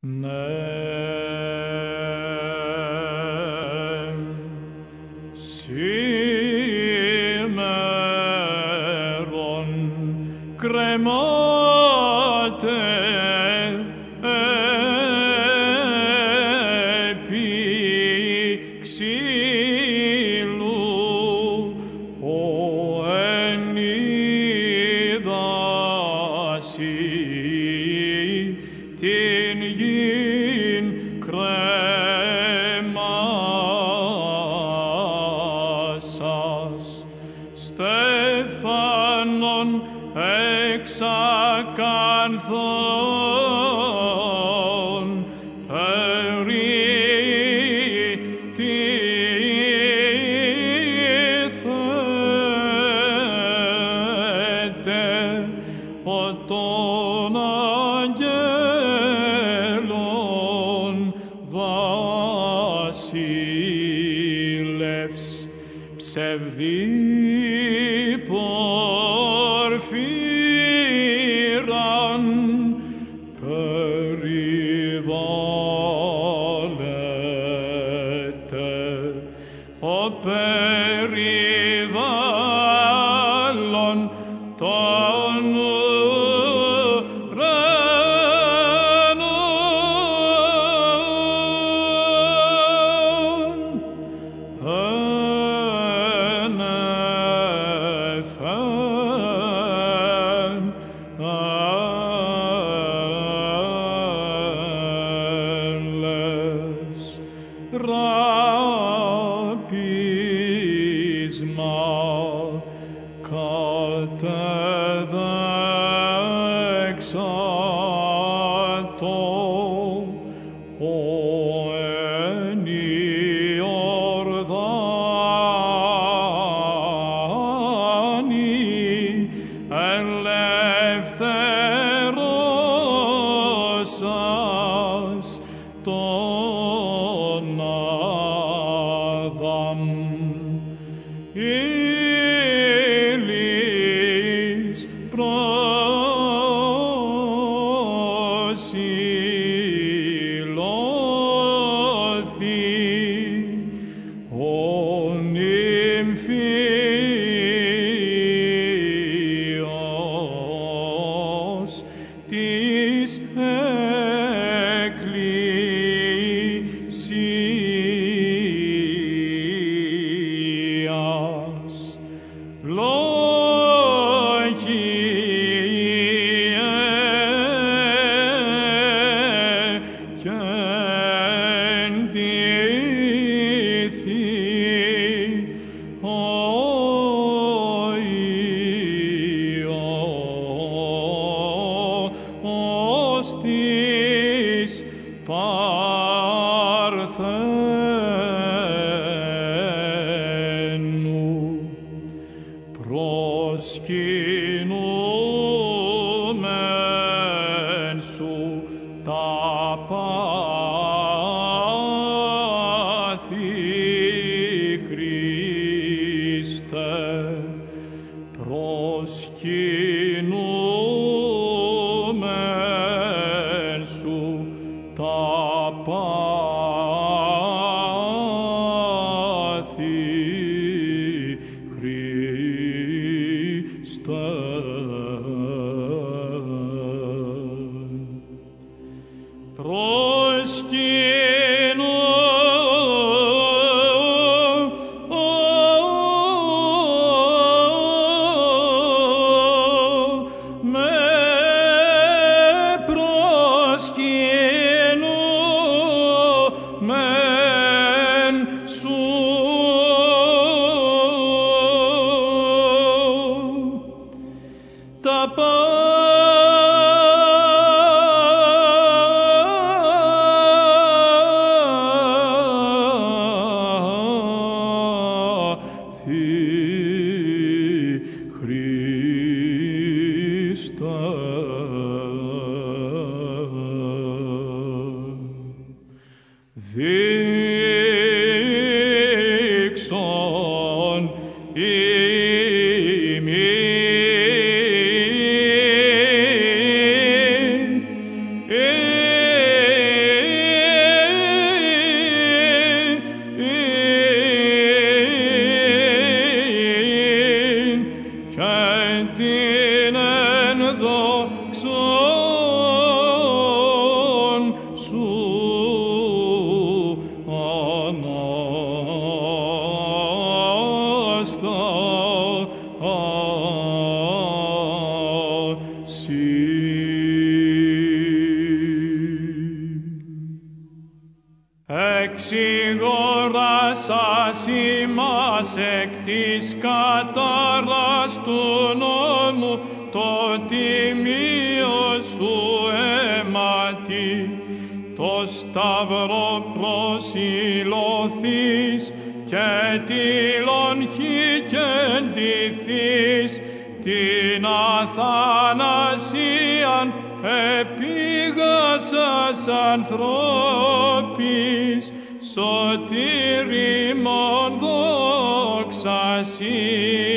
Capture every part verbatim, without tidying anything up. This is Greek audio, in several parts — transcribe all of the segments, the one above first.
Ναι, σήμερον κρεμάται επί ξύλου ο εν είδασι την γην κρέμασας στέφανον εξακανθών περί τίθεται ο των αγγέλων βασιλεύς ψευδή πορφύραν περιβάλλεται ο περιβάλλον των ράπισμα κατεδέξατο ο εν Ιορδάνη ελευθερώσας τον Άδαμ ήλις προσιλώθη ο νυμφίος της Εκκλησίας. Λόγιε και εντύθη ο Υιός της Παρθένου προσκυνούμεν σου τα πάθη, Χριστέ, προσκυνούμεν σου τα πάθη, Χριστέ. Προσκυνούμεν σου τα πάθη, Χριστέ. Δείξον ημίν εξηγόρασας ημάς εκ της κατάρας του νόμου το τιμίο σου αίματι. Το σταυρό προσιλωθείς και τήλων χει και ντυθείς την αθανασίαν επίγασας ανθρώπης, σωτήρι μον δόξα σοι.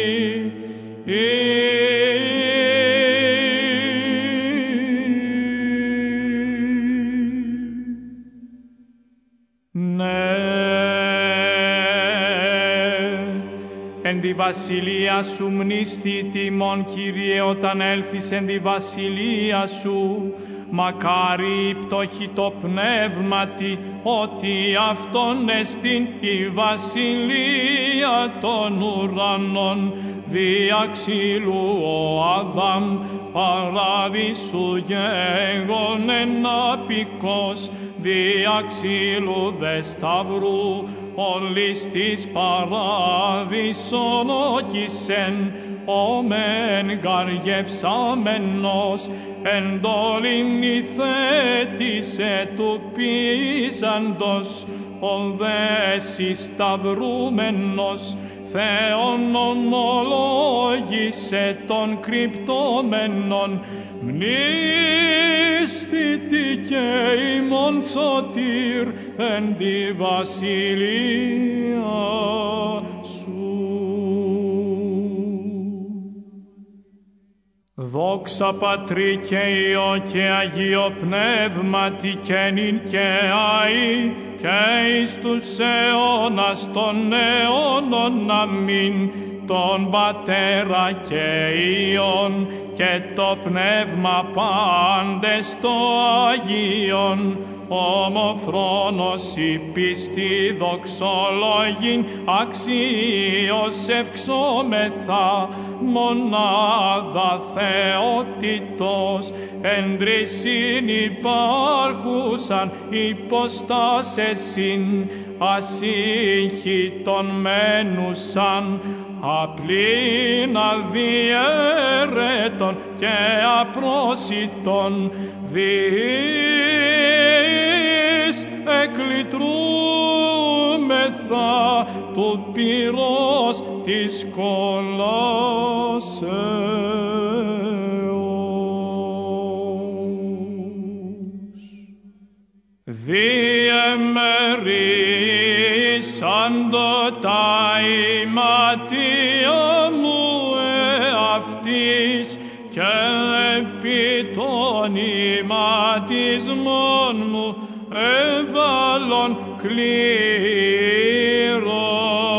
Εν τη βασιλεία σου μνήσθη τιμών, Κύριε, όταν έλθεις εν τη βασιλεία σου. Μακάρι η πτώχη το πνεύματι, ότι αυτόν εστίν η βασιλεία των ουρανών. Δια ξύλου ο Αδάμ παραδείσου γέγονεν απικός, δια ξύλου δε σταυρού όλης της παράδεισον όκησεν, ο μεν γαργευσάμενος εντόλην υθέτησε του πείσαντος, ο δε συσταυρούμενος Θεόν ομολόγησε των κρυπτόμενων, μνήσθητη και ημών σωτήρ εν τη βασιλεία σου. Δόξα Πατρί και Υιό και Αγίο Πνεύματι και νυν και αεί και εις τους αιώνας των αιώνων. Αμήν. Τον Πατέρα και Υιόν και το Πνεύμα πάντες το Αγίον, ομοφρόνος η πίστη δοξολογήν αξίως ευξόμεθα, μονάδα Θεότητος εν τρισήν υπάρχουσαν υποστάσεσιν, ασύγχυτον μένουσαν, απλήν αδιέρετον και απρόσιτον, διείς εκλητρούμεθα του πυρός της κολάσεως. Διεμερίσαντο τα ηματία μου εαυτής και επί των ηματισμών μου έβαλον κλήρο.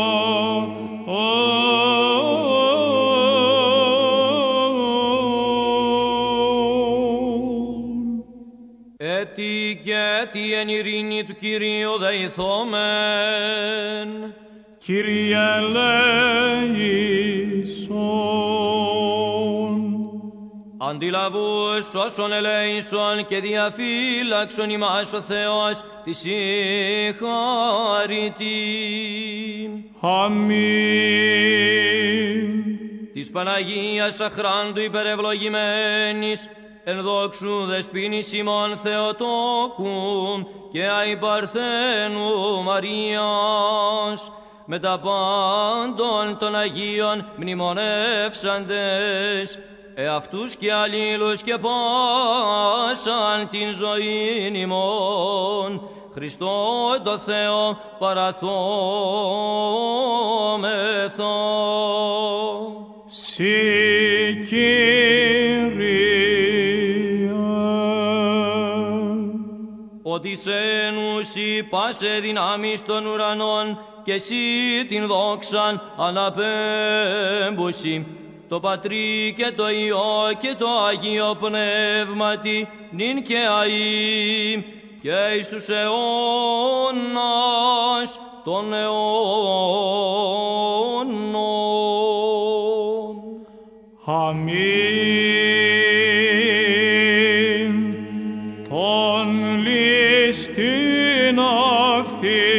Έτι και έτι εν ειρήνη του Κυρίου δεηθόμεν. Κύριε ελέησον. Αντιλαβούς όσων ελέησον και διαφύλαξον ημάς ο Θεός της συγχαρητή. Αμήν. Της Παναγίας αχράντου υπερευλογημένης, εν δόξου δεσποίνης ημών Θεοτόκου και αϊπαρθένου Μαρίας, με τα πάντων των Αγίων μνημονεύσαντες, εαυτούς και αλλήλους και πάσαν την ζωήν ημών, Χριστό το Θεό παραθόμεθα. Συ Κύριε, ότι σε νουσι πάσε δυνάμεις των ουρανών και εσύ την δόξαν αναπέμπουσι, το Πατρί και το Υιό και το Αγίο Πνεύματι, νυν και αεί και εις τους αιώνας των αιώνων. Αμήν. Τον ληστήν αυτή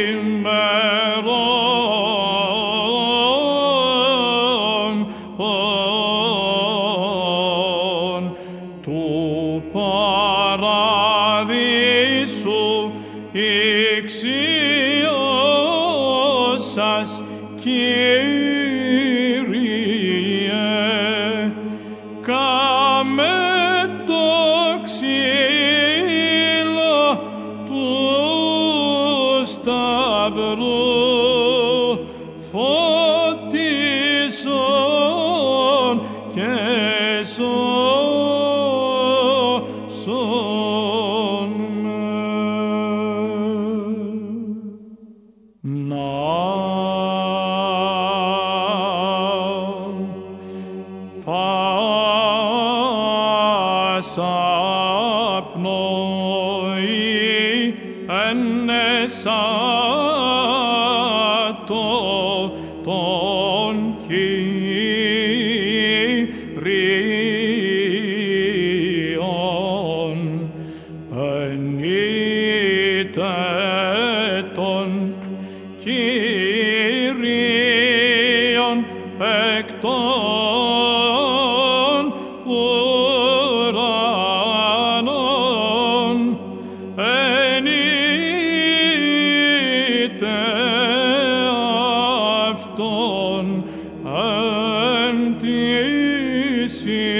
παδί σου ηξιώσας, Κύριε, κάμε το ξύλο του σταυρού φωτίσον και σώσον με. Να πάσα πνοή ενέσατο των Κυρίων, ενείτε των Κυρίων εκ των ουρανών, ενείτε αυτόν εν της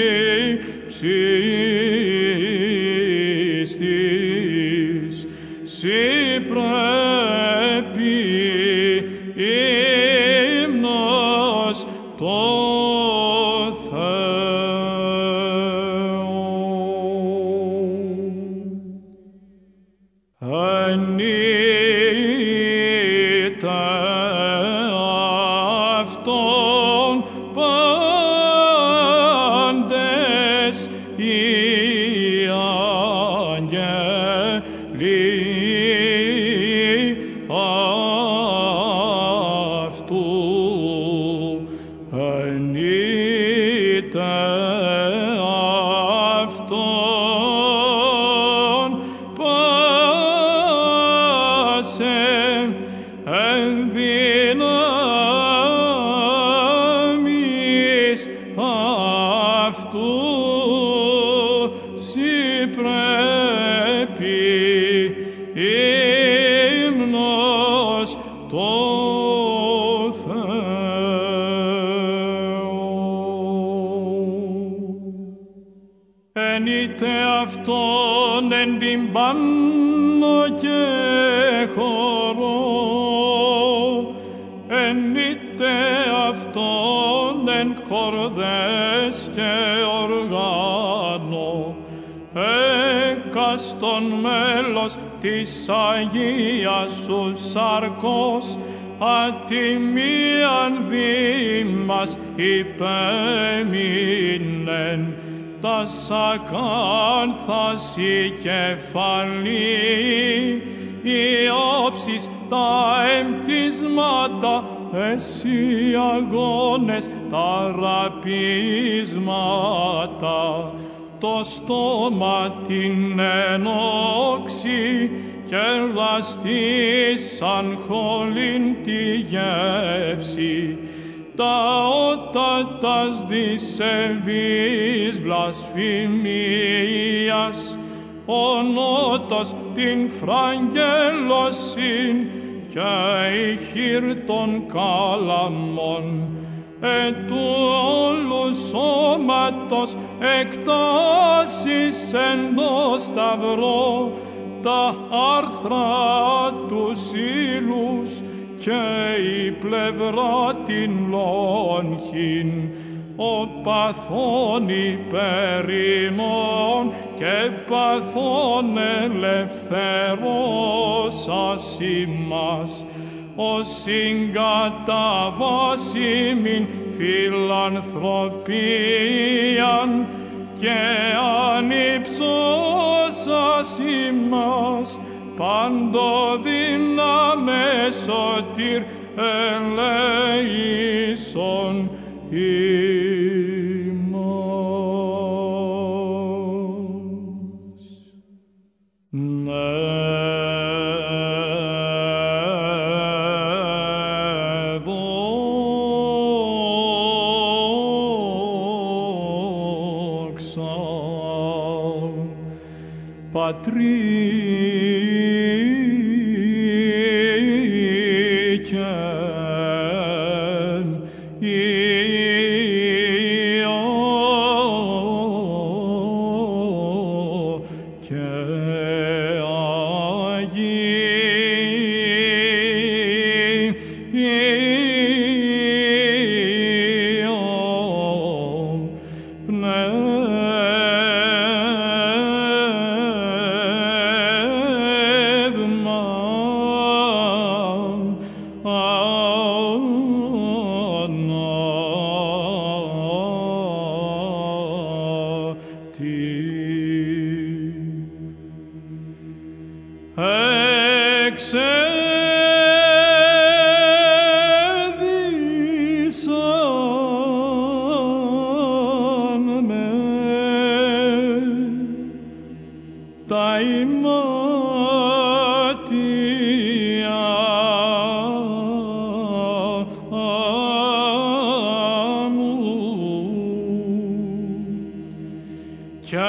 ύψης της, σοι πρέπει ύμνος το Θεό. Ενείτε αυτόν πάντες οι άγγελοι αυτού, ενείτε αυτόν πάσεν εν δυνάμεις αυτού, σοι πρέπει ύμνος το Θεό. Ενείτε αυτόν εν τυμπάνο και χορό, ενείτε αυτόν εν χορδές και οργάνο, έκαστον μέλος της Αγίας σου σαρκός, ατιμίαν δήμας υπέμεινεν, τας ακάνθας η κεφαλή, οι όψεις τα εμπτυσμάτα, εσύ αγώνες τα ραπίσματα, το στόμα την ενόξη και δαστήσαν χολήν τη γεύση, τα ότα τας δισεβής βλασφημίας, ο νότος την φραγγέλωσιν και η χείρ των καλαμών, ετού όλου σώματος εκτάσεις εν το σταυρό, τα άρθρα του ύλους και η πλευρά την λόγχην, ο παθών υπερημών και παθών ελευθερώσας ημάς, ο συγκαταβάσιμην φιλανθρωπίαν και ανυψώσας ημάς, παντοδύναμε σωτήρ ελέησον ημάς. Ναι, δόξα εξέδισαν με τα ημάτια μου και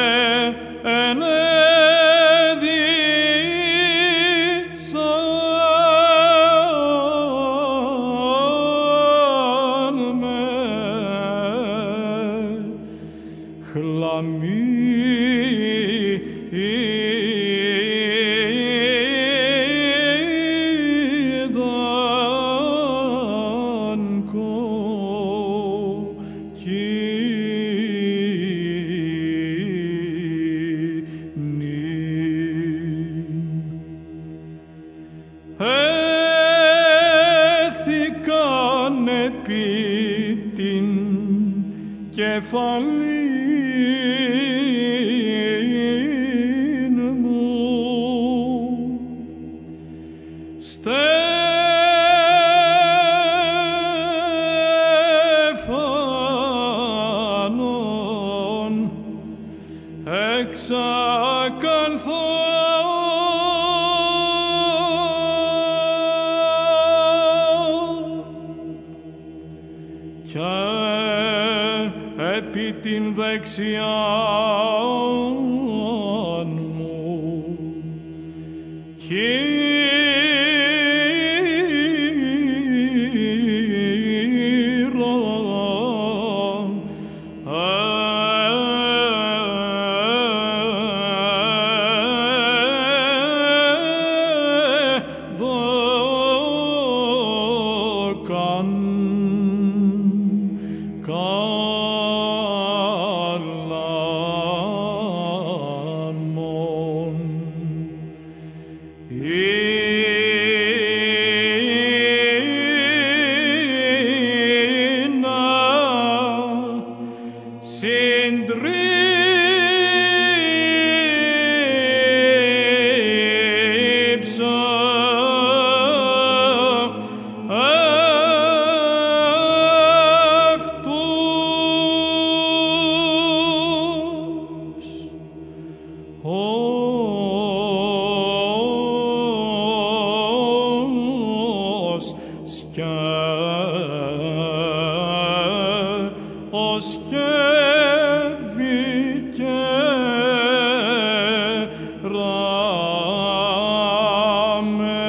χλαμίδαν έθηκαν επί την κεφαλήν μου Στέφανον εξακανθώ και επί την δεξιάν μου χείρον έδωκαν καλάμον Ίνα συντρίψα ως σκε, ως σκεύη και ράμε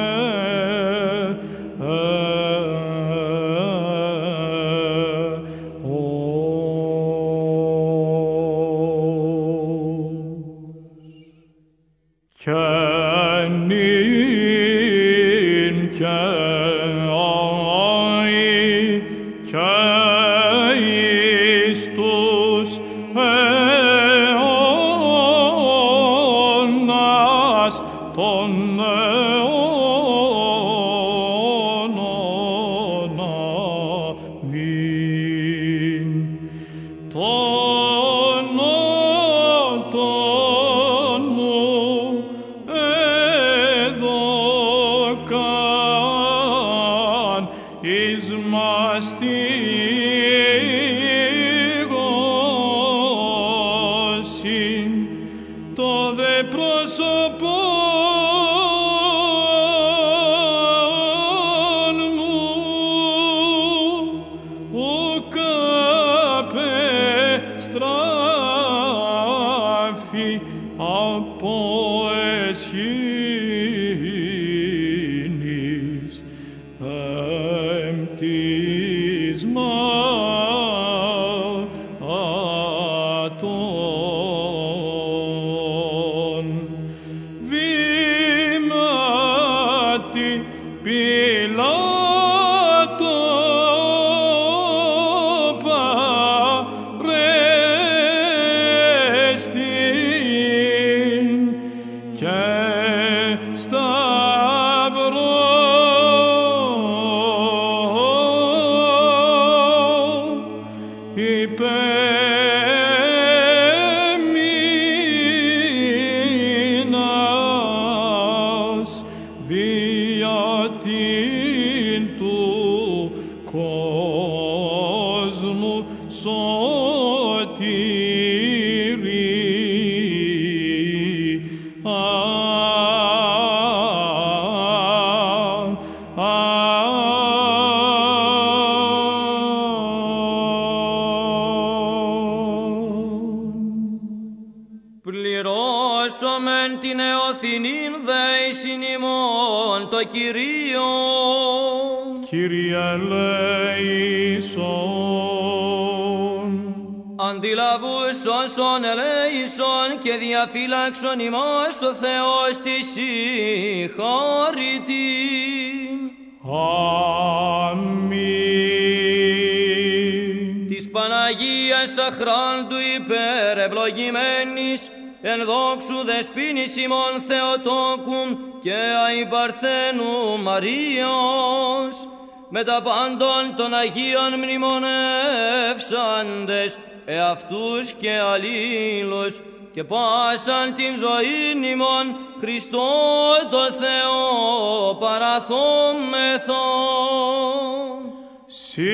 και νυν και αεί και εις τους αιώνας των αιώνων. Αμήν. Τον νότον μου έδωκαν εις μαστίγωσιν το δε πρόσωπον μου ουκ απεστράφη από εσχήνης εμπτυσμάτων βήματι Πιλάτο παρέστην και σταυρό υπέμεινας δια την του κόσμου Πληρώσομεν την εωθηνήν δέησιν ημών το Κυρίο. Κύριε ελέησον. Αντιλαβούς όσων ελέησον και διαφύλαξον ημάς ο Θεός της συγχωρητή. Αμήν. Της Παναγίας αχράντου υπερευλογημένης εν δόξου δεσποίνης ημών Θεοτόκου και αϊπαρθένου Μαρίας, με τα πάντων των Αγίων μνημονεύσαντες εαυτούς και αλλήλους και πάσαν την ζωήν ημών Χριστό το Θεό παραθόμεθο. Συ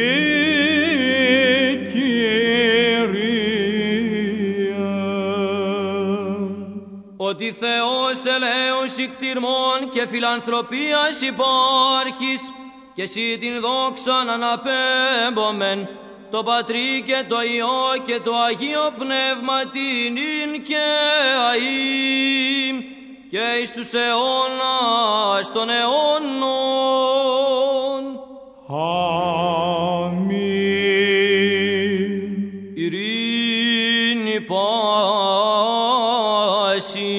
ότι Θεός ελέος ικτυρμών και φιλανθρωπίας υπάρχεις και εσύ την δόξαν αναπέμπομεν το Πατρί και το Υιό και το Αγίο Πνεύμα την ίν και αΐμ και εις τους αιώνας των αιώνων. Αμήν. Ειρήνη πάση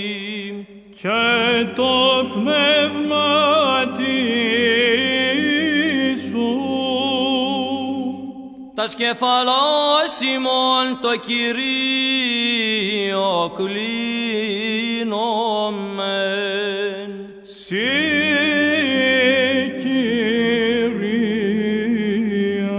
και το πνεύμα σου. Τας κεφαλάς ημών το Κυρίο κλείνομεν. Συ Κυρία.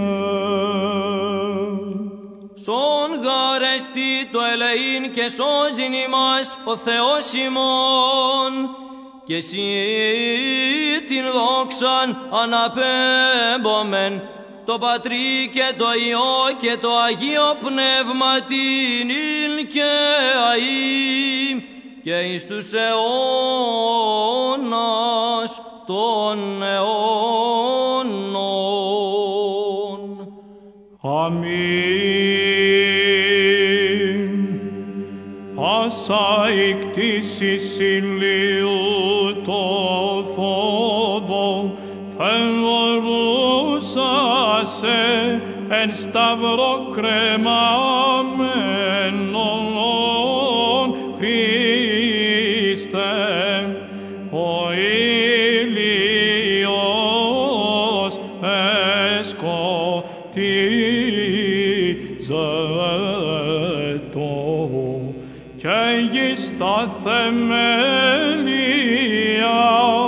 Σον γαρεστή το ελεήν και σώζειν ημάς ο Θεός ημών και εσύ την δόξαν αναπέμπομεν το Πατρί και το Υιό και το Αγίο Πνεύμα την ίν και αΐμ και εις τους αιώνας των αιώνων. Αμήν. Πάσα η κτήσης ηλίου το φόβο φεωρούσασε εν σταυρό κρεμαμένον Χριστέ, ο ήλιος εσκοτίζετο και γης τα θεμέλια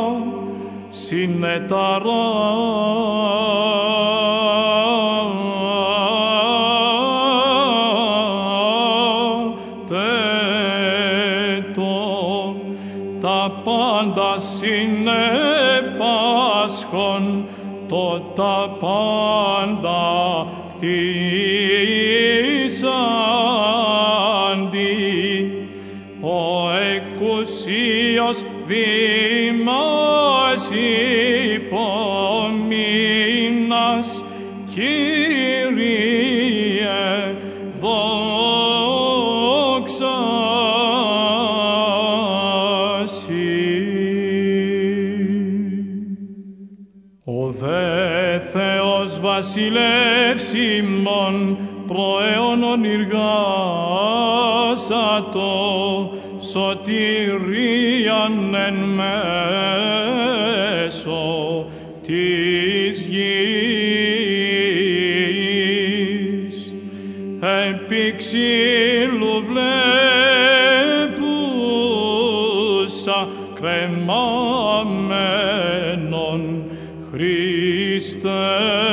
συνεταρά. Τα πάντα συνεπάσχον, το τα πάντα κτίσαντι, ο εκουσίος βήμας υπομείνας, Κύριε, δόξα. βασιλεύς ημών προαίωνον εργάσατο, σωτηρίαν εν μέσω της γης. Επί ξύλου βλέπουσα κρεμαμένον Χριστέ,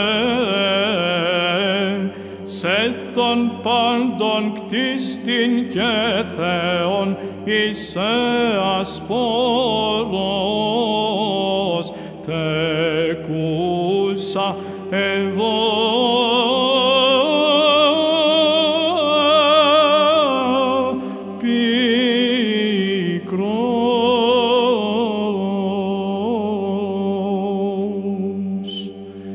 σε των πάντων κτίστην και Θεόν είσαι ασπόρος, τεκούσα εγώ πικρός.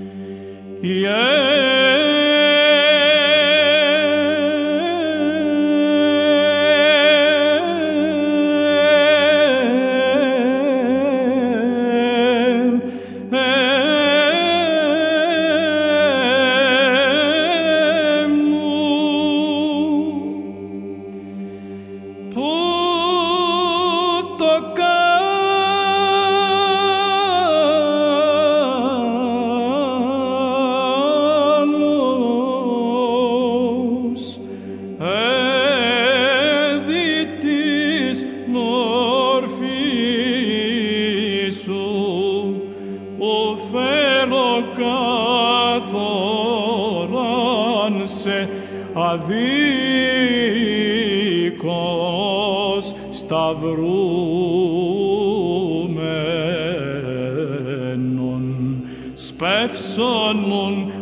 Αδίκως σταυρούμενον, σπεύσονουν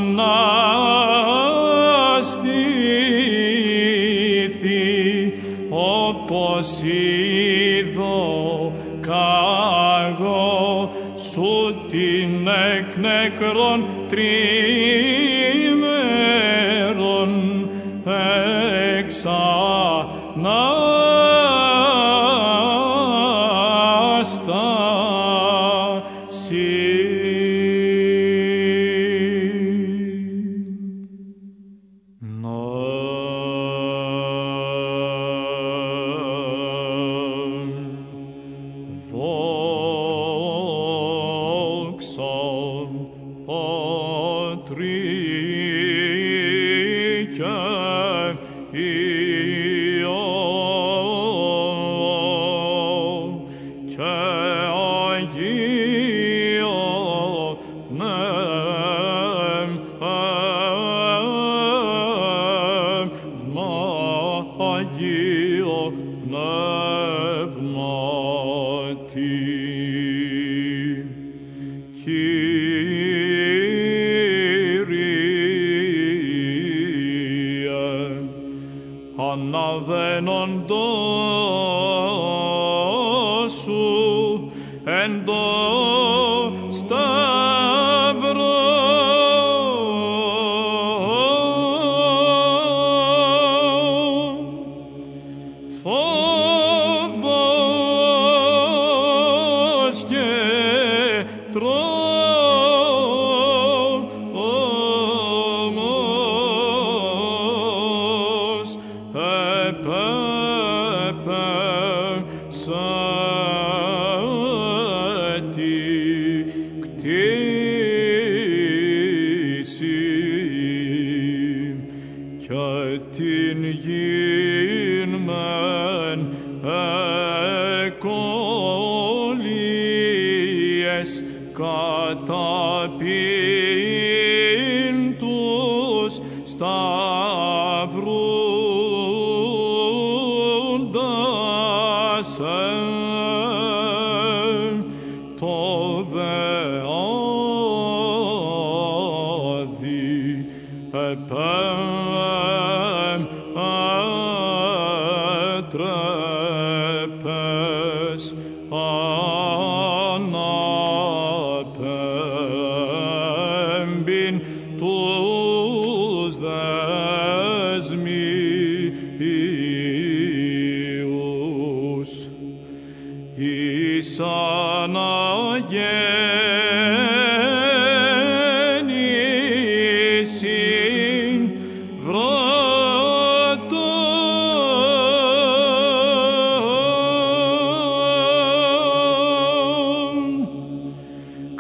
ανάστηθη, όπως είδω κάγω σου την εκ νεκρών τριμέρων εξανάσταση. Δόξα Πατρί και Υιό και Αγίο Πνεύμα, Αγίο Πνεύματι. Αναβαίνοντός σου εν το σταυρό, φόβος και τρόμος επέπεσαν και την γην μεν εκολίες καταπίν τους σταυρούντας το δεάδι επέτρεπες αναπέμπειν τους δεσμίους εις αναγέννη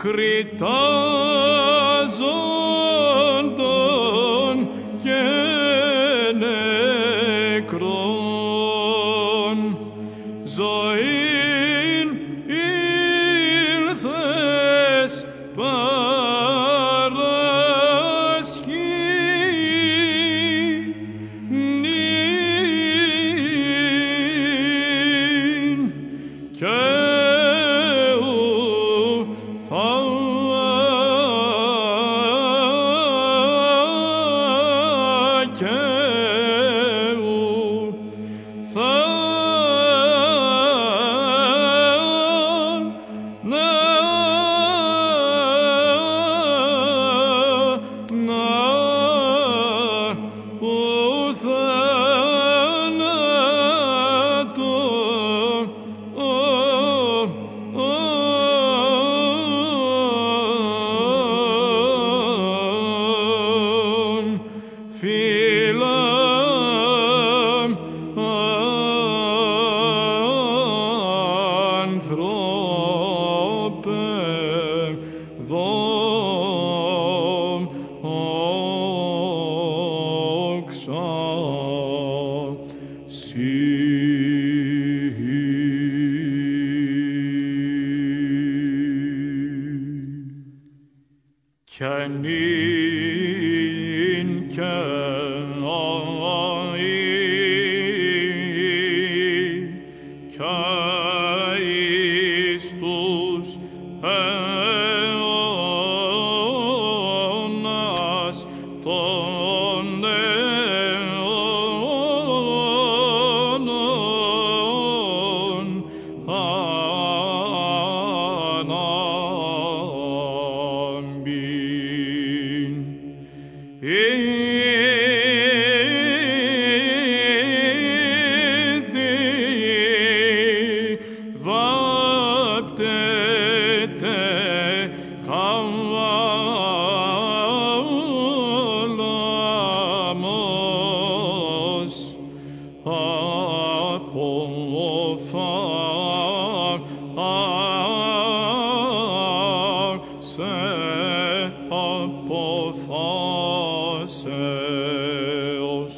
κριτάζοντων και νεκρών, ζωήν ήλθες παρασχήν και Καινήν και αεί και εις τους αιώνας των αιώνων ανάμπην. Ήδη βάπτεται καλάμος από αποφάσεως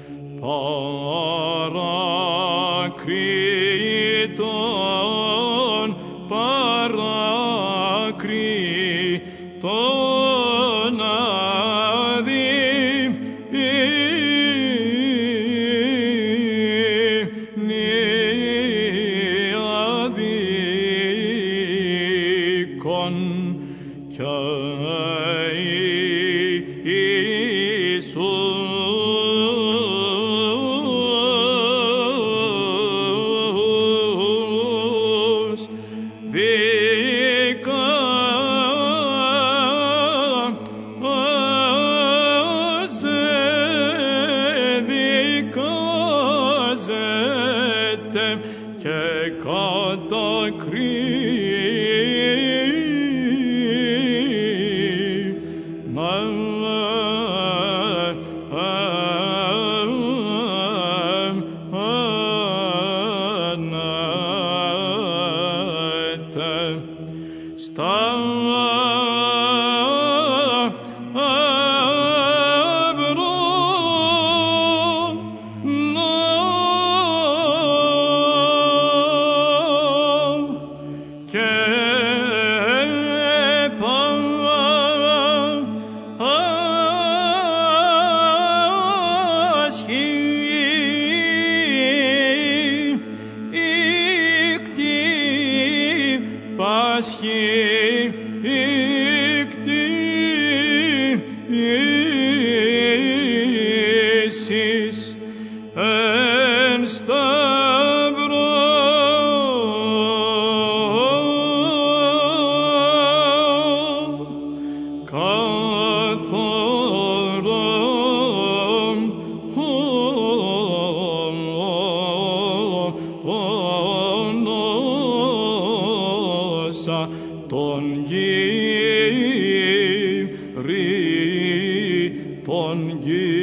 παρακρίτων, παρακρίτων αδίκων και Ιησούς δικάζεται και κατακρίνεται. Πάσχη κτήσεις εν σταυρό καθαρόν τον Κύρι, τον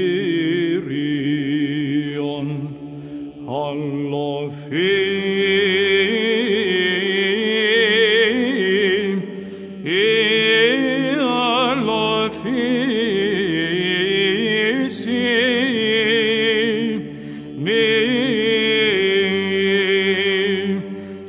Κύριον αλοφή.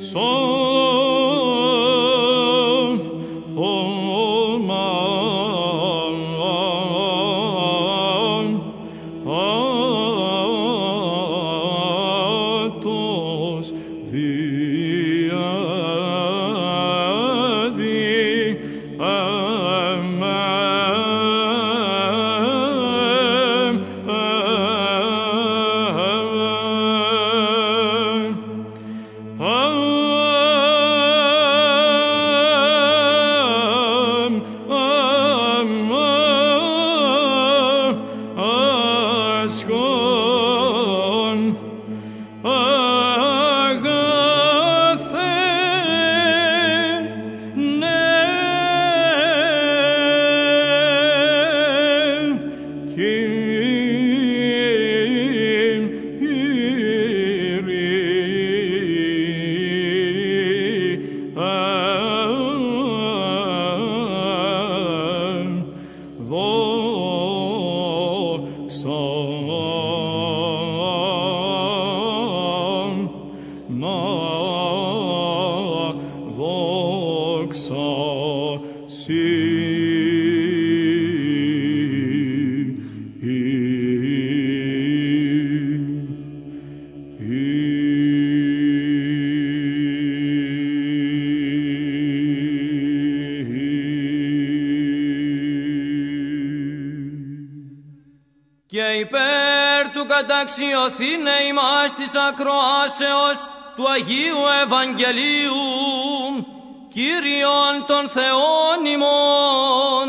Και υπέρ του καταξιωθήνε ημάς της ακροάσεως του Αγίου Ευαγγελίου, Κύριον των Θεών ημών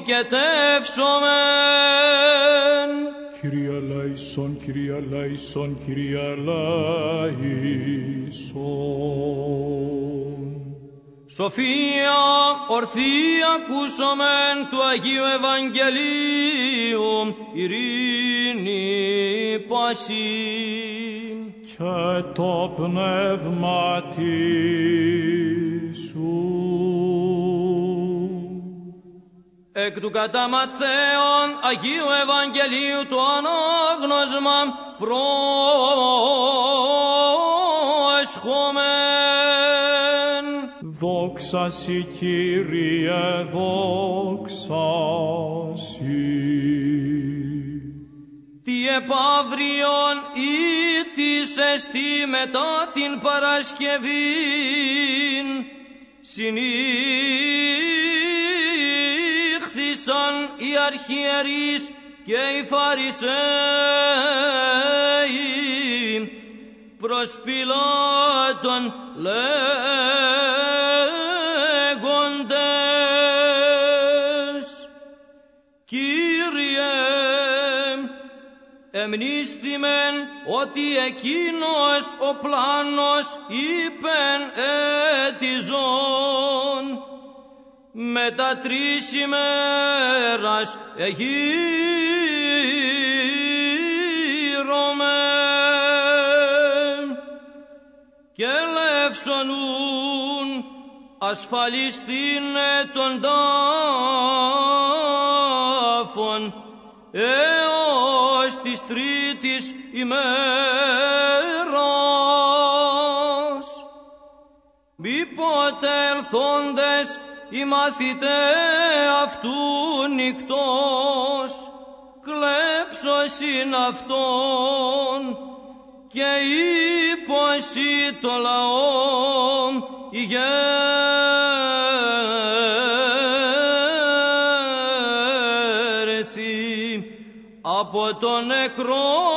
οικετεύσομεν. Κύριε ελέησον, Κύριε ελέησον, Κύριε ελέησον. Σοφία ορθή ακούσομεν του Αγίου Ευαγγελίου, ειρήνη πάση. Και το πνεύμα σου. Εκ του κατά Ματθαίον Αγίου Ευαγγελίου το ανάγνωσμα προεσχόμεν. Δόξα σοι, Κύριε, δόξα σοι. Τι επαύριον ή της εστί μετά την Παρασκευήν συνήχθησαν οι αρχιερείς και οι Φαρισαίοι προς Πιλάτων λέγοντες, Κύριε, εμνίστημεν ότι εκείνος ο πλάνος είπεν ετιζών, μετά τρεις ημέρας εγείρωμε και λεύσονουν ασφαλιστήνε των τάφων έως της τρίτης ημέρας. Μήποτε ελθόντες οι μαθητέ αυτού νυκτός, κλέψωσιν αυτόν και είπωσι το λαό ηγέρθη από τον νεκρόν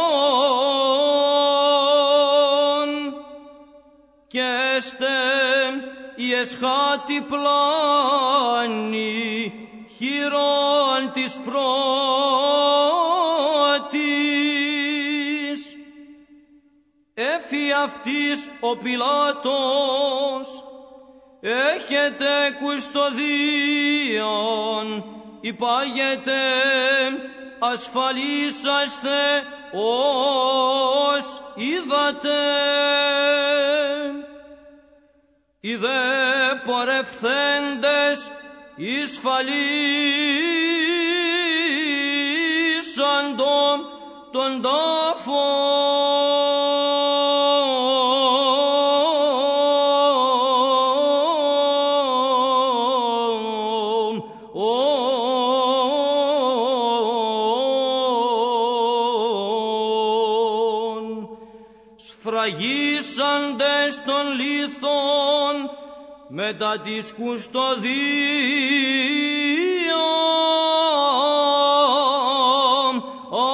και έστε η εσχάτη πλάνη χειρών της πρώτης. Έφη αυτής ο Πιλάτος, έχετε κουστοδίαν, υπάγετε ασφαλίσαστε ως είδατε. Οι δε πορευθέντες εισφαλίσαντο τον τάφο φραγίσαντες των λίθων μετά της κουστοδίων.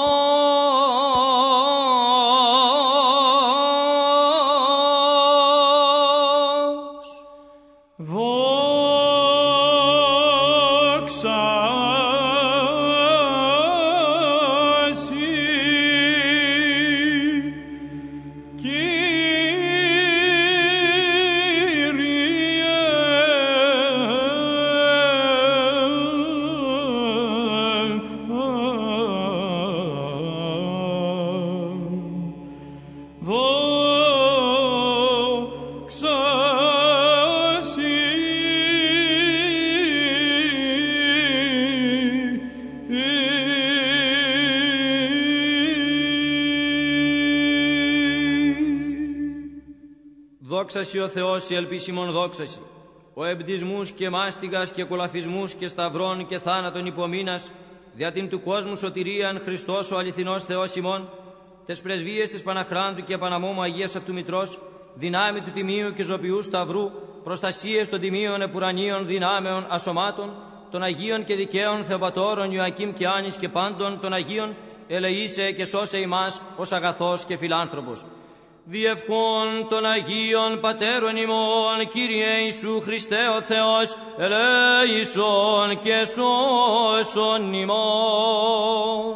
Δόξασι ο Θεός η ελπίσιμον δόξασι, ο εμπτυσμούς και μάστιγας και κολαφισμούς και σταυρών και θάνατον υπομείνας, δια την του κόσμου σωτηρίαν Χριστός ο αληθινός Θεός ημών, τες πρεσβείες της Παναχράντου και Παναμόμου Αγίας Αυτού Μητρός, δυνάμει του Τιμίου και Ζωπιού Σταυρού, προστασίες των Τιμίων Επουρανίων δυνάμεων ασωμάτων, των Αγίων και Δικαίων Θεοπατώρων Ιωακήμ και Άνης και πάντων των Αγίων, ελεήσε και σώσε ημάς ως αγαθός και φιλάνθρωπος. Διευχών των Αγίων Πατέρων ημών, Κύριε Ιησού Χριστέ ο Θεός, ελέησον και σώσον ημών.